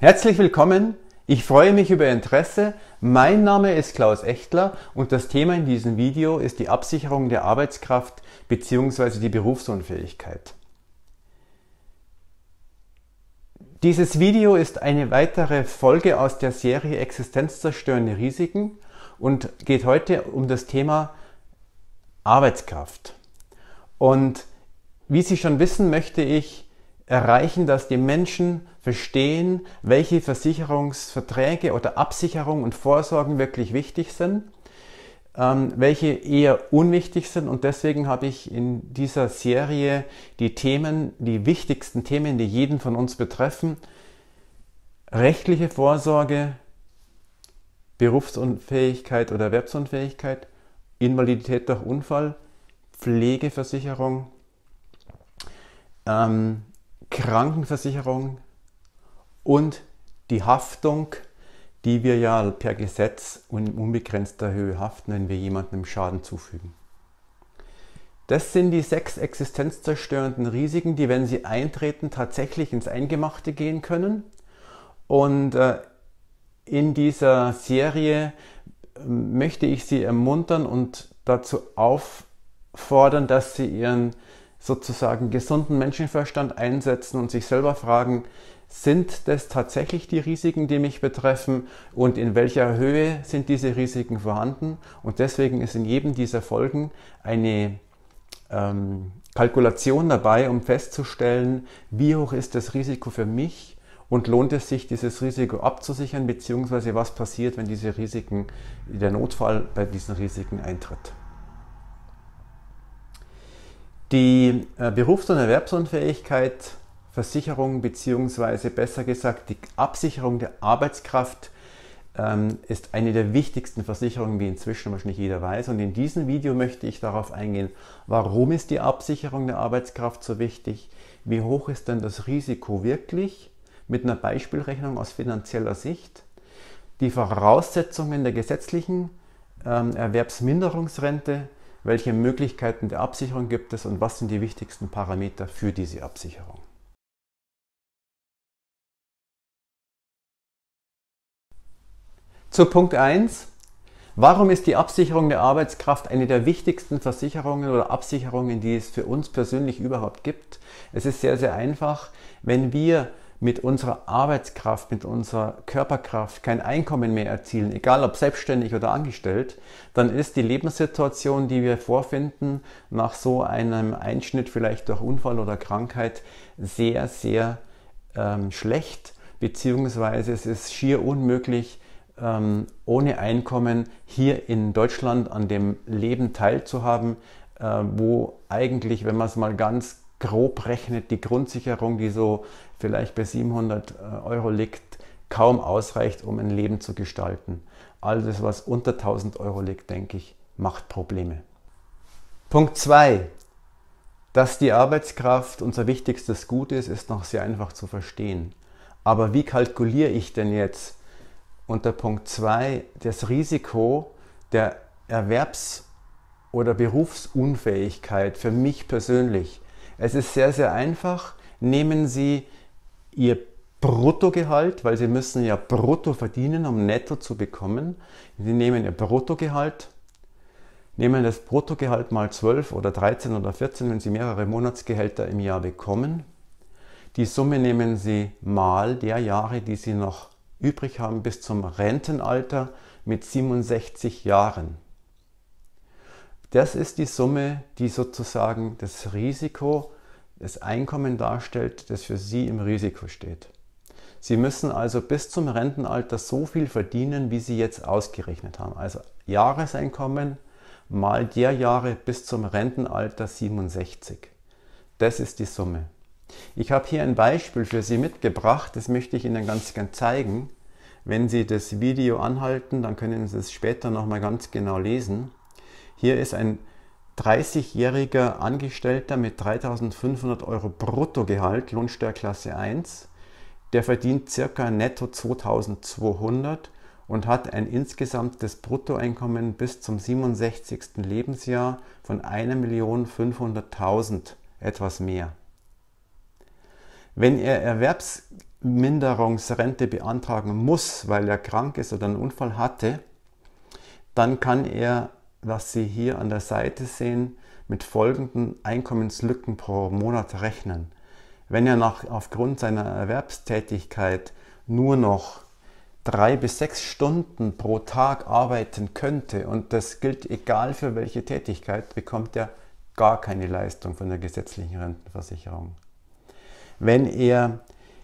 Herzlich willkommen, ich freue mich über Ihr Interesse. Mein Name ist Klaus Echtler und das Thema in diesem Video ist die Absicherung der Arbeitskraft bzw. die Berufsunfähigkeit. Dieses Video ist eine weitere Folge aus der Serie Existenzzerstörende Risiken und geht heute um das Thema Arbeitskraft. Und wie Sie schon wissen, möchte ich erreichen, dass die Menschen verstehen, welche Versicherungsverträge oder Absicherung und Vorsorgen wirklich wichtig sind, welche eher unwichtig sind, und deswegen habe ich in dieser Serie die wichtigsten Themen, die jeden von uns betreffen: rechtliche Vorsorge, Berufsunfähigkeit oder Erwerbsunfähigkeit, Invalidität durch Unfall, Pflegeversicherung, Krankenversicherung und die Haftung, die wir ja per Gesetz in unbegrenzter Höhe haften, wenn wir jemandem Schaden zufügen. Das sind die 6 existenzzerstörenden Risiken, die, wenn sie eintreten, tatsächlich ins Eingemachte gehen können. Und in dieser Serie möchte ich Sie ermuntern und dazu auffordern, dass Sie Ihren sozusagen gesunden Menschenverstand einsetzen und sich selber fragen: Sind das tatsächlich die Risiken, die mich betreffen, und in welcher Höhe sind diese Risiken vorhanden? Und deswegen ist in jedem dieser Folgen eine Kalkulation dabei, um festzustellen, wie hoch ist das Risiko für mich und lohnt es sich, dieses Risiko abzusichern, beziehungsweise was passiert, wenn der Notfall bei diesen Risiken eintritt. Die Berufs- und Erwerbsunfähigkeit Versicherung bzw. besser gesagt die Absicherung der Arbeitskraft ist eine der wichtigsten Versicherungen, wie inzwischen wahrscheinlich jeder weiß. Und in diesem Video möchte ich darauf eingehen, warum ist die Absicherung der Arbeitskraft so wichtig, wie hoch ist denn das Risiko wirklich, mit einer Beispielrechnung aus finanzieller Sicht, die Voraussetzungen der gesetzlichen Erwerbsminderungsrente, welche Möglichkeiten der Absicherung gibt es und was sind die wichtigsten Parameter für diese Absicherung. Zu Punkt 1. Warum ist die Absicherung der Arbeitskraft eine der wichtigsten Versicherungen oder Absicherungen, die es für uns persönlich überhaupt gibt? Es ist sehr, sehr einfach. Wenn wir mit unserer Arbeitskraft, mit unserer Körperkraft kein Einkommen mehr erzielen, egal ob selbstständig oder angestellt, dann ist die Lebenssituation, die wir vorfinden, nach so einem Einschnitt, vielleicht durch Unfall oder Krankheit, sehr, sehr schlecht, beziehungsweise es ist schier unmöglich, ohne Einkommen hier in Deutschland an dem Leben teilzuhaben, wo eigentlich, wenn man es mal ganz grob rechnet, die Grundsicherung, die so vielleicht bei 700 Euro liegt, kaum ausreicht, um ein Leben zu gestalten. Alles, was unter 1000 Euro liegt, denke ich, macht Probleme. Punkt 2. Dass die Arbeitskraft unser wichtigstes Gut ist noch sehr einfach zu verstehen. Aber wie kalkuliere ich denn jetzt unter Punkt 2 das Risiko der Erwerbs- oder Berufsunfähigkeit für mich persönlich? Es ist sehr, sehr einfach. Nehmen Sie Ihr Bruttogehalt, weil Sie müssen ja brutto verdienen, um netto zu bekommen. Sie nehmen Ihr Bruttogehalt, nehmen das Bruttogehalt mal 12 oder 13 oder 14, wenn Sie mehrere Monatsgehälter im Jahr bekommen. Die Summe nehmen Sie mal der Jahre, die Sie noch übrig haben bis zum Rentenalter mit 67 Jahren. Das ist die Summe, die sozusagen das Risiko, das Einkommen darstellt, das für Sie im Risiko steht. Sie müssen also bis zum Rentenalter so viel verdienen, wie Sie jetzt ausgerechnet haben. Also Jahreseinkommen mal der Jahre bis zum Rentenalter 67. Das ist die Summe. Ich habe hier ein Beispiel für Sie mitgebracht, das möchte ich Ihnen ganz gern zeigen. Wenn Sie das Video anhalten, dann können Sie es später nochmal ganz genau lesen. Hier ist ein 30-jähriger Angestellter mit 3.500 Euro Bruttogehalt, Lohnsteuerklasse 1. Der verdient ca. netto 2.200 und hat ein insgesamtes Bruttoeinkommen bis zum 67. Lebensjahr von 1.500.000, etwas mehr. Wenn er Erwerbsminderungsrente beantragen muss, weil er krank ist oder einen Unfall hatte, dann kann er, was Sie hier an der Seite sehen, mit folgenden Einkommenslücken pro Monat rechnen. Wenn er aufgrund seiner Erwerbstätigkeit nur noch 3 bis 6 Stunden pro Tag arbeiten könnte, und das gilt egal für welche Tätigkeit, bekommt er gar keine Leistung von der gesetzlichen Rentenversicherung. Wenn er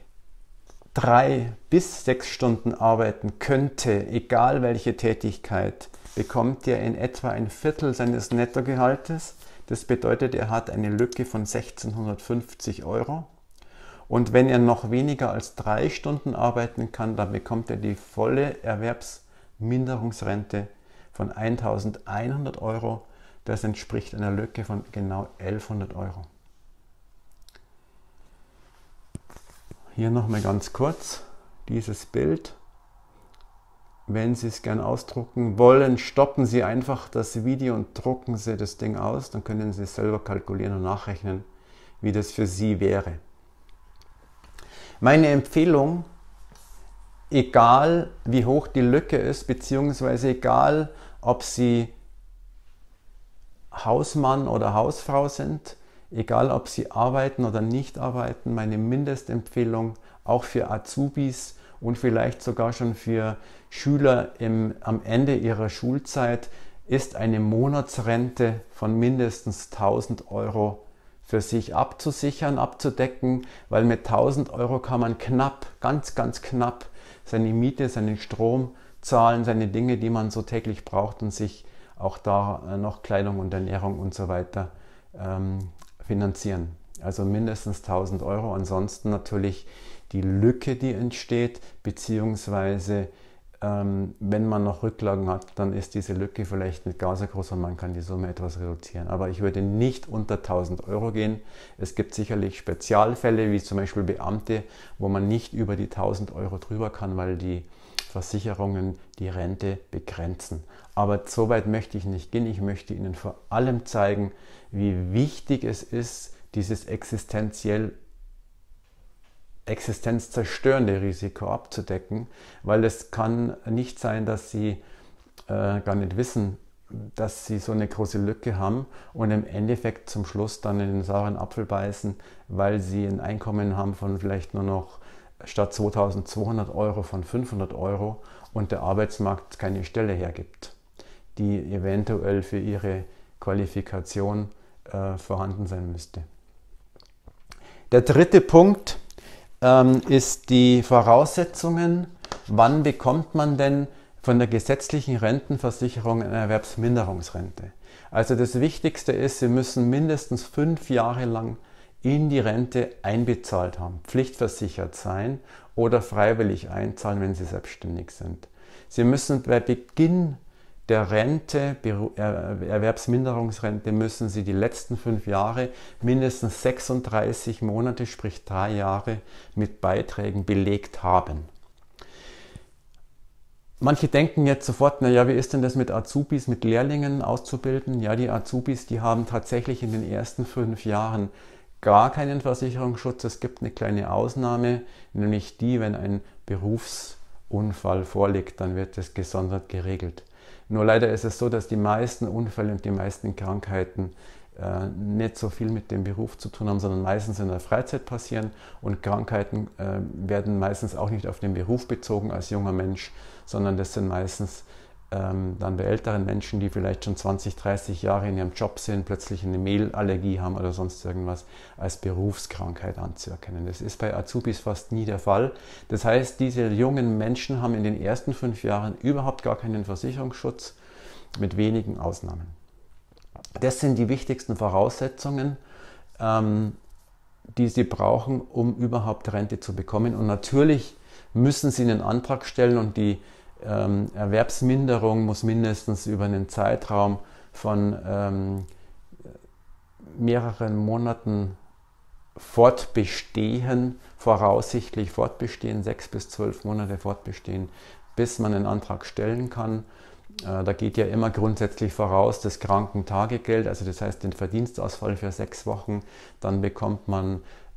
3 bis 6 Stunden arbeiten könnte, egal welche Tätigkeit, bekommt er in etwa ein Viertel seines Nettogehaltes. Das bedeutet, er hat eine Lücke von 1650 €. Und wenn er noch weniger als 3 Stunden arbeiten kann, dann bekommt er die volle Erwerbsminderungsrente von 1100 €. Das entspricht einer Lücke von genau 1100 €. Hier nochmal ganz kurz dieses Bild. Wenn Sie es gern ausdrucken wollen, stoppen Sie einfach das Video und drucken Sie das Ding aus. Dann können Sie selber kalkulieren und nachrechnen, wie das für Sie wäre. Meine Empfehlung, egal wie hoch die Lücke ist, beziehungsweise egal ob Sie Hausmann oder Hausfrau sind, egal ob Sie arbeiten oder nicht arbeiten, meine Mindestempfehlung auch für Azubis und vielleicht sogar schon für Schüler am Ende ihrer Schulzeit ist eine Monatsrente von mindestens 1000 € für sich abzusichern, abzudecken, weil mit 1000 € kann man knapp, ganz knapp seine Miete, seinen Strom zahlen, seine Dinge, die man so täglich braucht und sich auch da noch Kleidung und Ernährung und so weiter finanzieren. Also mindestens 1000 €. Ansonsten natürlich die Lücke, die entsteht, beziehungsweise wenn man noch Rücklagen hat, dann ist diese Lücke vielleicht nicht gar so groß und man kann die Summe etwas reduzieren. Aber ich würde nicht unter 1000 € gehen. Es gibt sicherlich Spezialfälle, wie zum Beispiel Beamte, wo man nicht über die 1000 € drüber kann, weil die Versicherungen die Rente begrenzen. Aber so weit möchte ich nicht gehen. Ich möchte Ihnen vor allem zeigen, wie wichtig es ist, dieses existenzzerstörende Risiko abzudecken, weil es kann nicht sein, dass Sie gar nicht wissen, dass Sie so eine große Lücke haben und im Endeffekt zum Schluss dann in den sauren Apfel beißen, weil Sie ein Einkommen haben von vielleicht nur noch statt 2200 € von 500 € und der Arbeitsmarkt keine Stelle hergibt, die eventuell für Ihre Qualifikation vorhanden sein müsste. Der dritte Punkt ist die Voraussetzungen. Wann bekommt man denn von der gesetzlichen Rentenversicherung eine Erwerbsminderungsrente? Also das Wichtigste ist, Sie müssen mindestens 5 Jahre lang in die Rente einbezahlt haben, pflichtversichert sein oder freiwillig einzahlen, wenn Sie selbstständig sind. Sie müssen bei Beginn der Rente, Erwerbsminderungsrente, müssen Sie die letzten 5 Jahre mindestens 36 Monate, sprich 3 Jahre, mit Beiträgen belegt haben. Manche denken jetzt sofort, naja, wie ist denn das mit Azubis, mit Lehrlingen auszubilden? Ja, die Azubis, die haben tatsächlich in den ersten 5 Jahren gar keinen Versicherungsschutz. Es gibt eine kleine Ausnahme, nämlich die, wenn ein Berufsunfall vorliegt, dann wird das gesondert geregelt. Nur leider ist es so, dass die meisten Unfälle und die meisten Krankheiten nicht so viel mit dem Beruf zu tun haben, sondern meistens in der Freizeit passieren und Krankheiten werden meistens auch nicht auf den Beruf bezogen als junger Mensch, sondern das sind meistens dann bei älteren Menschen, die vielleicht schon 20, 30 Jahre in ihrem Job sind, plötzlich eine Mehlallergie haben oder sonst irgendwas, als Berufskrankheit anzuerkennen. Das ist bei Azubis fast nie der Fall. Das heißt, diese jungen Menschen haben in den ersten 5 Jahren überhaupt gar keinen Versicherungsschutz, mit wenigen Ausnahmen. Das sind die wichtigsten Voraussetzungen, die Sie brauchen, um überhaupt Rente zu bekommen. Und natürlich müssen Sie einen Antrag stellen und die Erwerbsminderung muss mindestens über einen Zeitraum von mehreren Monaten fortbestehen, voraussichtlich fortbestehen, 6 bis 12 Monate fortbestehen, bis man einen Antrag stellen kann. Da geht ja immer grundsätzlich voraus das Krankentagegeld, also das heißt den Verdienstausfall für 6 Wochen, dann bekommt man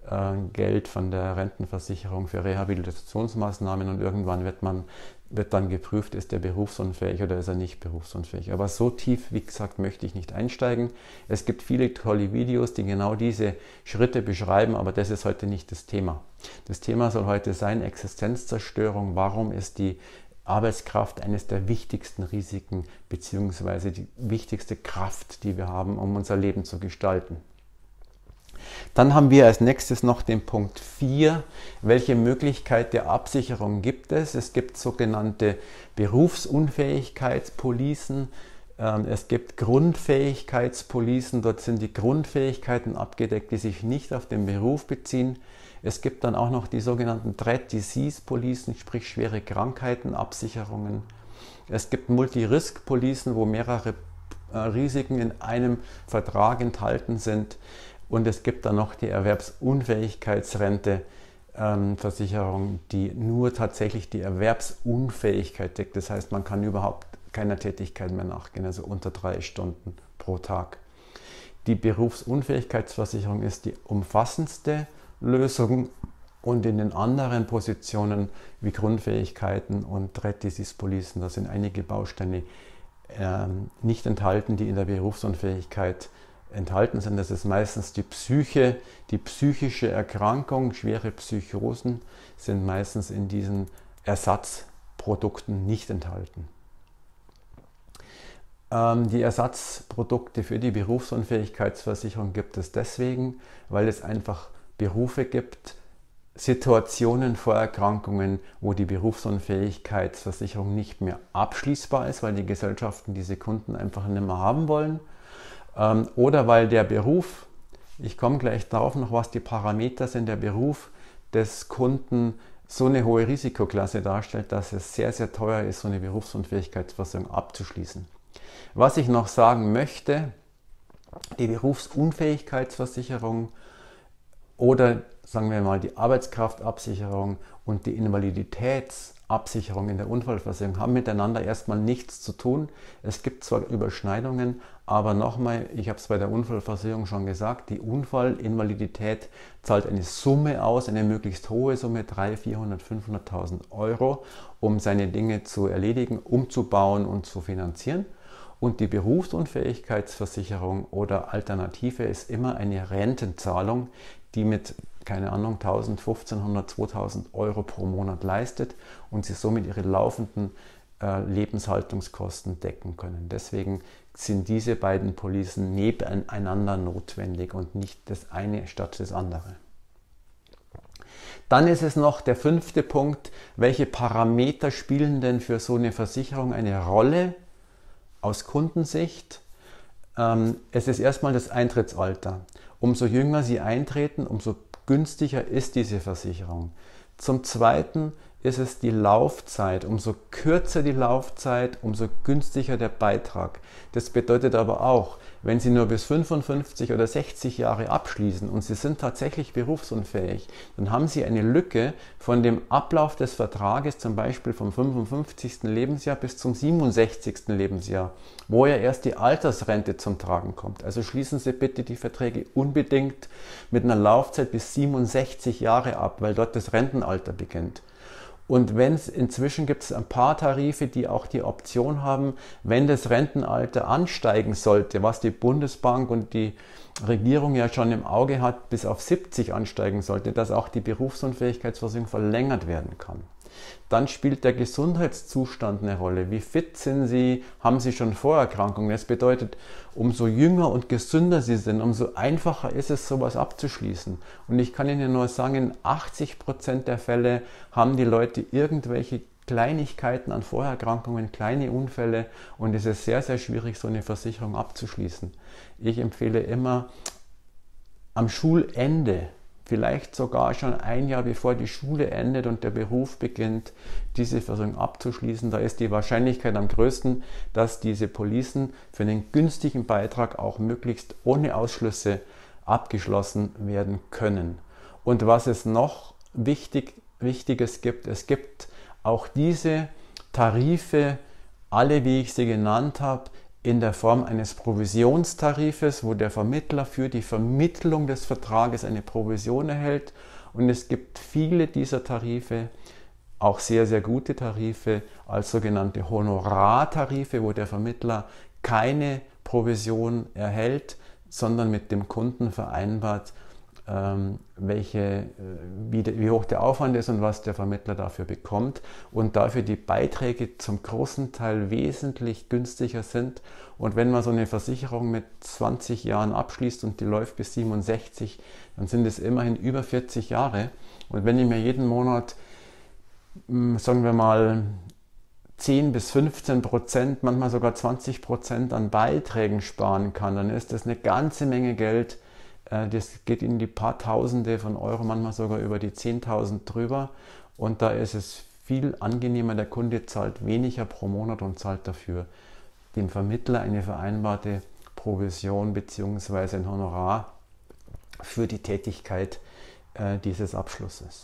Geld von der Rentenversicherung für Rehabilitationsmaßnahmen und irgendwann wird dann geprüft, ist der berufsunfähig oder ist er nicht berufsunfähig. Aber so tief, wie gesagt, möchte ich nicht einsteigen. Es gibt viele tolle Videos, die genau diese Schritte beschreiben, aber das ist heute nicht das Thema. Das Thema soll heute sein, Existenzzerstörung. Warum ist die Arbeitskraft eines der wichtigsten Risiken bzw. die wichtigste Kraft, die wir haben, um unser Leben zu gestalten? Dann haben wir als nächstes noch den Punkt 4. Welche Möglichkeit der Absicherung gibt es? Es gibt sogenannte Berufsunfähigkeitspolicen. Es gibt Grundfähigkeitspolicen. Dort sind die Grundfähigkeiten abgedeckt, die sich nicht auf den Beruf beziehen. Es gibt dann auch noch die sogenannten Dread Disease Policen, sprich schwere Krankheitenabsicherungen. Es gibt Multi-Risk-Policen, wo mehrere Risiken in einem Vertrag enthalten sind. Und es gibt dann noch die Erwerbsunfähigkeitsrente, Versicherung, die nur tatsächlich die Erwerbsunfähigkeit deckt. Das heißt, man kann überhaupt keiner Tätigkeit mehr nachgehen, also unter 3 Stunden pro Tag. Die Berufsunfähigkeitsversicherung ist die umfassendste Lösung und in den anderen Positionen wie Grundfähigkeiten und Dread Disease Policen, da sind einige Bausteine nicht enthalten, die in der Berufsunfähigkeit enthalten sind. Das ist meistens die Psyche, die psychische Erkrankung, schwere Psychosen sind meistens in diesen Ersatzprodukten nicht enthalten. Die Ersatzprodukte für die Berufsunfähigkeitsversicherung gibt es deswegen, weil es einfach Berufe gibt, Situationen, Vorerkrankungen, wo die Berufsunfähigkeitsversicherung nicht mehr abschließbar ist, weil die Gesellschaften diese Kunden einfach nicht mehr haben wollen. Oder weil der Beruf, ich komme gleich darauf noch, was die Parameter sind, der Beruf des Kunden so eine hohe Risikoklasse darstellt, dass es sehr, sehr teuer ist, so eine Berufsunfähigkeitsversicherung abzuschließen. Was ich noch sagen möchte, die Berufsunfähigkeitsversicherung oder sagen wir mal die Arbeitskraftabsicherung und die Invaliditätsabsicherung in der Unfallversicherung haben miteinander erstmal nichts zu tun. Es gibt zwar Überschneidungen, aber nochmal, ich habe es bei der Unfallversicherung schon gesagt, die Unfallinvalidität zahlt eine Summe aus, eine möglichst hohe Summe, 300.000, 400.000, 500.000 Euro, um seine Dinge zu erledigen, umzubauen und zu finanzieren. Und die Berufsunfähigkeitsversicherung oder Alternative ist immer eine Rentenzahlung, die mit, keine Ahnung, 1.000, 1.500, 2.000 Euro pro Monat leistet und sie somit ihre laufenden Lebenshaltungskosten decken können. Deswegen sind diese beiden Policen nebeneinander notwendig und nicht das eine statt das andere. Dann ist es noch der 5. Punkt, welche Parameter spielen denn für so eine Versicherung eine Rolle aus Kundensicht? Es ist erstmal das Eintrittsalter. Umso jünger Sie eintreten, umso günstiger ist diese Versicherung. Zum Zweiten ist es die Laufzeit. Umso kürzer die Laufzeit, umso günstiger der Beitrag. Das bedeutet aber auch, wenn Sie nur bis 55 oder 60 Jahre abschließen und Sie sind tatsächlich berufsunfähig, dann haben Sie eine Lücke von dem Ablauf des Vertrages, zum Beispiel vom 55. Lebensjahr bis zum 67. Lebensjahr, wo ja erst die Altersrente zum Tragen kommt. Also schließen Sie bitte die Verträge unbedingt mit einer Laufzeit bis 67 Jahre ab, weil dort das Rentenalter beginnt. Und inzwischen gibt es ein paar Tarife, die auch die Option haben, wenn das Rentenalter ansteigen sollte, was die Bundesbank und die Regierung ja schon im Auge hat, bis auf 70 ansteigen sollte, dass auch die Berufsunfähigkeitsversicherung verlängert werden kann. Dann spielt der Gesundheitszustand eine Rolle. Wie fit sind Sie? Haben Sie schon Vorerkrankungen? Das bedeutet, umso jünger und gesünder Sie sind, umso einfacher ist es, sowas abzuschließen. Und ich kann Ihnen nur sagen, in 80% der Fälle haben die Leute irgendwelche Kleinigkeiten an Vorerkrankungen, kleine Unfälle und es ist sehr, sehr schwierig, so eine Versicherung abzuschließen. Ich empfehle immer am Schulende, vielleicht sogar schon ein Jahr bevor die Schule endet und der Beruf beginnt, diese Versicherung abzuschließen. Da ist die Wahrscheinlichkeit am größten, dass diese Policen für einen günstigen Beitrag auch möglichst ohne Ausschlüsse abgeschlossen werden können. Und was es noch Wichtiges gibt, es gibt auch diese Tarife, alle wie ich sie genannt habe, in der Form eines Provisionstarifes, wo der Vermittler für die Vermittlung des Vertrages eine Provision erhält. Und es gibt viele dieser Tarife, auch sehr, sehr gute Tarife, als sogenannte Honorartarife, wo der Vermittler keine Provision erhält, sondern mit dem Kunden vereinbart, wie hoch der Aufwand ist und was der Vermittler dafür bekommt und dafür die Beiträge zum großen Teil wesentlich günstiger sind. Und wenn man so eine Versicherung mit 20 Jahren abschließt und die läuft bis 67, dann sind es immerhin über 40 Jahre. Und wenn ich mir jeden Monat, sagen wir mal, 10 bis 15%, manchmal sogar 20% an Beiträgen sparen kann, dann ist das eine ganze Menge Geld. Das geht in die paar Tausende von Euro, manchmal sogar über die 10.000 drüber. Und da ist es viel angenehmer, der Kunde zahlt weniger pro Monat und zahlt dafür dem Vermittler eine vereinbarte Provision bzw. ein Honorar für die Tätigkeit dieses Abschlusses.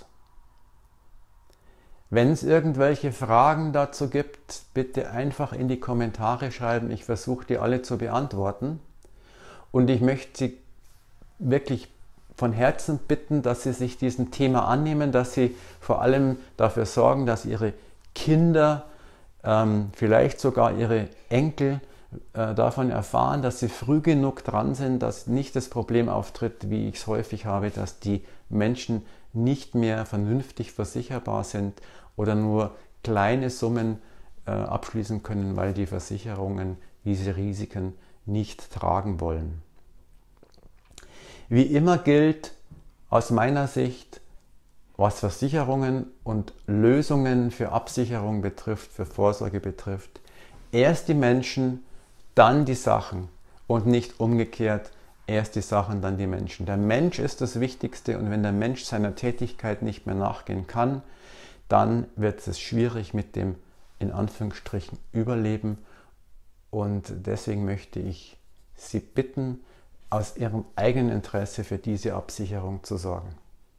Wenn es irgendwelche Fragen dazu gibt, bitte einfach in die Kommentare schreiben. Ich versuche die alle zu beantworten. Und ich möchte Sie wirklich von Herzen bitten, dass Sie sich diesem Thema annehmen, dass Sie vor allem dafür sorgen, dass Ihre Kinder, vielleicht sogar Ihre Enkel davon erfahren, dass sie früh genug dran sind, dass nicht das Problem auftritt, wie ich es häufig habe, dass die Menschen nicht mehr vernünftig versicherbar sind oder nur kleine Summen abschließen können, weil die Versicherungen diese Risiken nicht tragen wollen. Wie immer gilt aus meiner Sicht, was Versicherungen und Lösungen für Absicherung betrifft, für Vorsorge betrifft, erst die Menschen, dann die Sachen und nicht umgekehrt, erst die Sachen, dann die Menschen. Der Mensch ist das Wichtigste und wenn der Mensch seiner Tätigkeit nicht mehr nachgehen kann, dann wird es schwierig mit dem in Anführungsstrichen Überleben und deswegen möchte ich Sie bitten, aus Ihrem eigenen Interesse für diese Absicherung zu sorgen.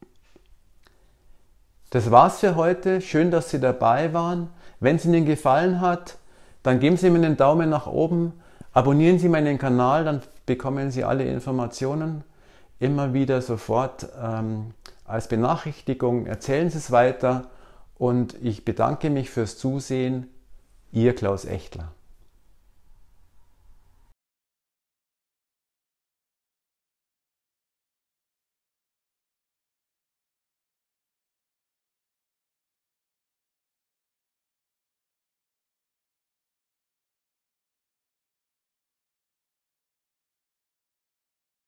Das war's für heute. Schön, dass Sie dabei waren. Wenn es Ihnen gefallen hat, dann geben Sie mir einen Daumen nach oben. Abonnieren Sie meinen Kanal, dann bekommen Sie alle Informationen immer wieder sofort als Benachrichtigung. Erzählen Sie es weiter und ich bedanke mich fürs Zusehen. Ihr Klaus Echtler.